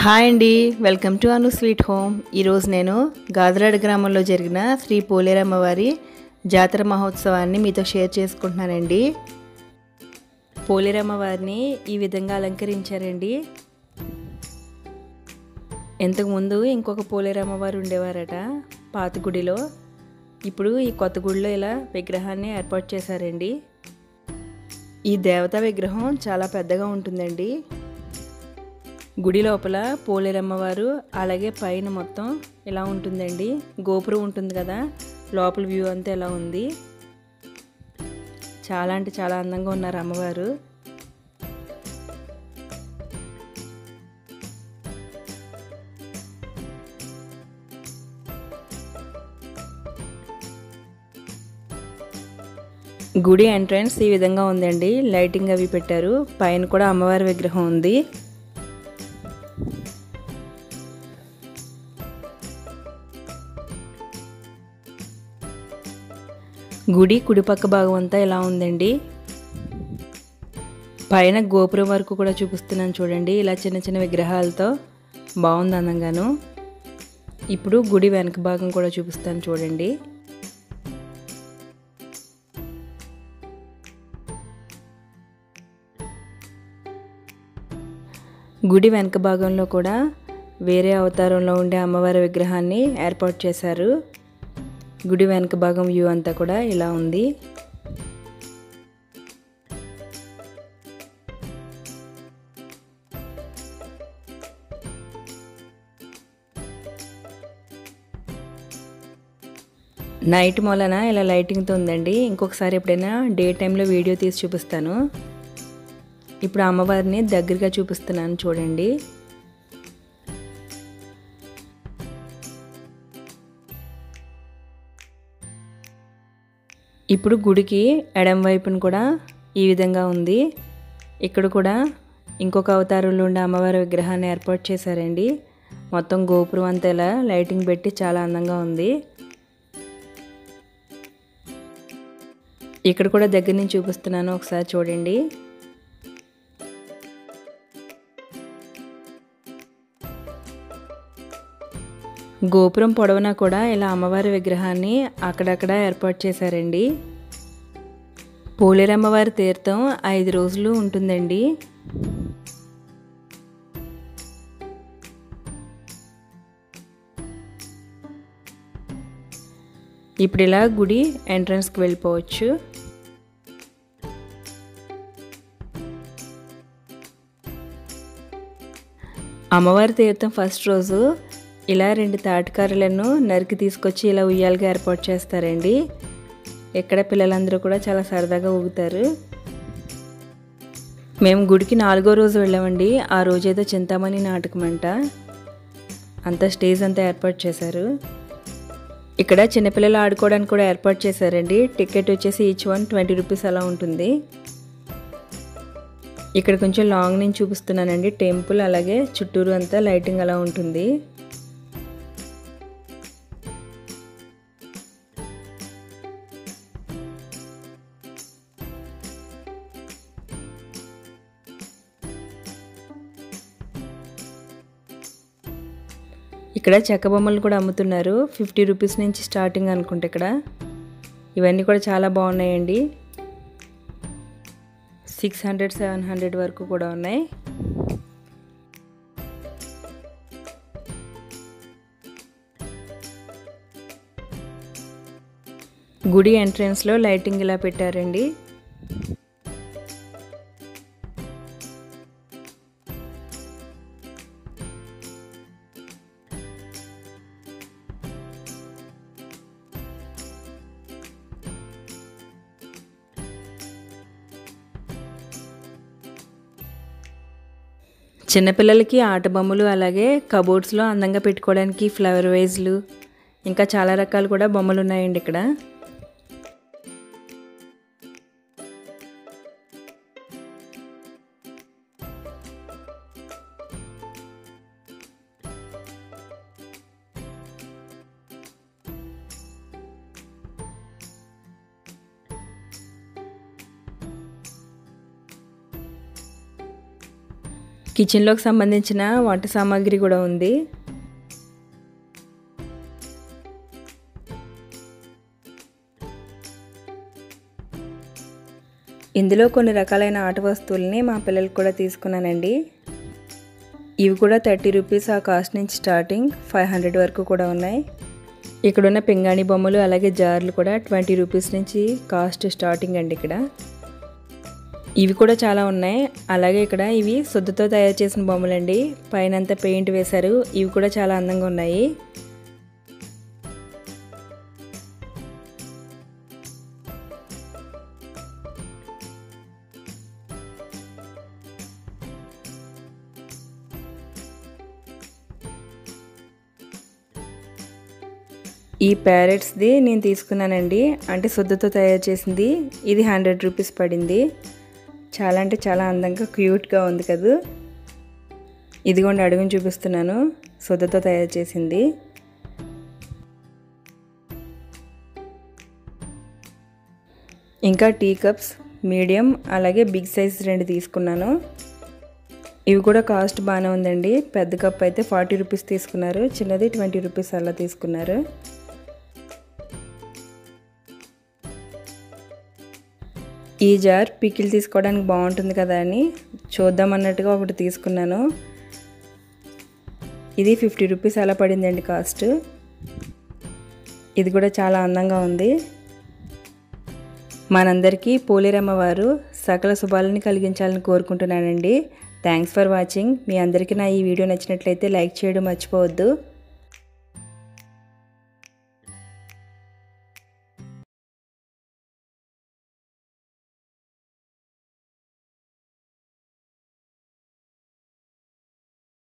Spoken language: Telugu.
హాయ్ అండి, welcome to Anu sweet home. ఈరోజు నేను గాదరాడ గ్రామంలో జరిగిన శ్రీ పోలేరమ్మ వారి జాతర మహోత్సవాన్ని మీతో షేర్ చేసుకుంటున్నానండి. పోలేరమ్మ వారిని ఈ విధంగా అలంకరించారండి. ఇంతకుముందు ఇంకొక పోలేరమ్మ వారు ఉండేవారట పాత గుడిలో. ఇప్పుడు ఈ కొత్త గుడిలో ఇలా విగ్రహాన్ని ఏర్పాటు చేశారండి. ఈ దేవతా విగ్రహం చాలా పెద్దగా ఉంటుందండి. గుడి లోపల పోలేరమ్మ వారు అలాగే పైన మొత్తం ఇలా ఉంటుందండి. గోపురం ఉంటుంది కదా, లోపల వ్యూ అంతా ఎలా ఉంది. చాలా అంటే చాలా అందంగా ఉన్నారు అమ్మవారు. గుడి ఎంట్రన్స్ ఈ విధంగా ఉందండి. లైటింగ్ అవి పెట్టారు. పైన కూడా అమ్మవారి విగ్రహం ఉంది. గుడి కుడిపక్క భాగం అంతా ఇలా ఉందండి. పైన గోపురం వరకు కూడా చూపిస్తున్నాను చూడండి. ఇలా చిన్న చిన్న విగ్రహాలతో బాగుంది అందంగాను. ఇప్పుడు గుడి వెనక భాగం కూడా చూపిస్తాను చూడండి. గుడి వెనక భాగంలో కూడా వేరే అవతారంలో ఉండే అమ్మవారి విగ్రహాన్ని ఏర్పాటు చేశారు. గుడి వెనక భాగం వ్యూ అంతా కూడా ఇలా ఉంది. నైట్ మూలన ఇలా లైటింగ్తో ఉందండి. ఇంకొకసారి ఎప్పుడైనా డే టైంలో వీడియో తీసి చూపిస్తాను. ఇప్పుడు అమ్మవారిని దగ్గరగా చూపిస్తున్నాను చూడండి. ఇప్పుడు గుడికి ఎడమ వైపున కూడా ఈ విధంగా ఉంది. ఇక్కడ కూడా ఇంకొక అవతారంలో ఉండే అమ్మవారి విగ్రహాన్ని ఏర్పాటు చేశారండి. మొత్తం గోపురం అంతా ఇలా లైటింగ్ పెట్టి చాలా అందంగా ఉంది. ఇక్కడ కూడా దగ్గర నుంచి చూపిస్తున్నాను, ఒకసారి చూడండి. గోపురం పొడవునా కూడా ఇలా అమ్మవారి విగ్రహాన్ని అక్కడక్కడ ఏర్పాటు చేశారండి. పోలేరమ్మవారి తీర్థం 5 రోజులు ఉంటుందండి. ఇప్పుడు ఇలా గుడి ఎంట్రన్స్కి వెళ్ళిపోవచ్చు. అమ్మవారి తీర్థం ఫస్ట్ రోజు ఇలా 2 తాటికర్రలను నరికి తీసుకొచ్చి ఇలా ఉయ్యాలుగా ఏర్పాటు చేస్తారండి. ఇక్కడ పిల్లలందరూ కూడా చాలా సరదాగా ఊగుతారు. మేము గుడికి 4వ రోజు వెళ్ళామండి. ఆ రోజేదో చింతామణి నాటకం అంట. అంతా స్టేజ్ అంతా ఏర్పాటు చేశారు. ఇక్కడ చిన్నపిల్లలు ఆడుకోవడానికి కూడా ఏర్పాటు చేశారండి. టికెట్ వచ్చేసి ఈచ్ వన్ 20 రూపీస్ అలా ఉంటుంది. ఇక్కడ కొంచెం లాంగ్ నుంచి చూపిస్తున్నానండి టెంపుల్. అలాగే చుట్టూరు అంతా లైటింగ్ అలా ఉంటుంది. ఇక్కడ చెక్క బొమ్మలు కూడా అమ్ముతున్నారు. 50 రూపీస్ నుంచి స్టార్టింగ్ అనుకుంటే ఇక్కడ. ఇవన్నీ కూడా చాలా బాగున్నాయండి. 600-700 వరకు కూడా ఉన్నాయి. గుడి ఎంట్రన్స్లో లైటింగ్ ఇలా పెట్టారండి. చిన్నపిల్లలకి ఆట బొమ్మలు, అలాగే కబోర్డ్స్లో అందంగా పెట్టుకోవడానికి ఫ్లవర్ వైజ్లు, ఇంకా చాలా రకాలు కూడా బొమ్మలు ఉన్నాయండి ఇక్కడ. కిచెన్లోకి సంబంధించిన వంట సామాగ్రి కూడా ఉంది. ఇందులో కొన్ని రకాలైన ఆట వస్తువుల్ని మా పిల్లలకు కూడా తీసుకున్నానండి. ఇవి కూడా 30 రూపీస్ ఆ కాస్ట్ నుంచి స్టార్టింగ్ 500 వరకు కూడా ఉన్నాయి. ఇక్కడున్న పింగాణి బొమ్మలు అలాగే జార్లు కూడా 20 రూపీస్ నుంచి కాస్ట్ స్టార్టింగ్ అండి. ఇక్కడ ఇవి కూడా చాలా ఉన్నాయి. అలాగే ఇక్కడ ఇవి సుద్దతో తయారు చేసిన బొమ్మలండి. పైనంతా పెయింట్ వేశారు. ఇవి కూడా చాలా అందంగా ఉన్నాయి. ఈ ప్యారెట్స్ది నేను తీసుకున్నానండి. అంటే సుద్దతో తయారు చేసింది. ఇది 100 రూపీస్ పడింది. చాలా అంటే చాలా అందంగా క్యూట్గా ఉంది కదా. ఇదిగోండి అడుగుని చూపిస్తున్నాను. సుద్దతో తయారు చేసింది. ఇంకా టీ కప్స్ మీడియం అలాగే బిగ్ సైజ్ 2 తీసుకున్నాను. ఇవి కూడా కాస్ట్ బాగానే ఉందండి. పెద్ద కప్ అయితే 40 రూపీస్ తీసుకున్నారు. చిన్నది 20 రూపీస్ అలా తీసుకున్నారు. ఈ జార్ పికిల్ తీసుకోవడానికి బాగుంటుంది కదా అని చూద్దామన్నట్టుగా ఒకటి తీసుకున్నాను. ఇది 50 రూపీస్ అలా పడిందండి కాస్ట్. ఇది కూడా చాలా అందంగా ఉంది. మనందరికీ పోలేరమ్మ వారు సకల శుభాలని కలిగించాలని కోరుకుంటున్నానండి. Thanks for watching. మీ అందరికీ నా ఈ వీడియో నచ్చినట్లయితే లైక్ చేయడం మర్చిపోవద్దు.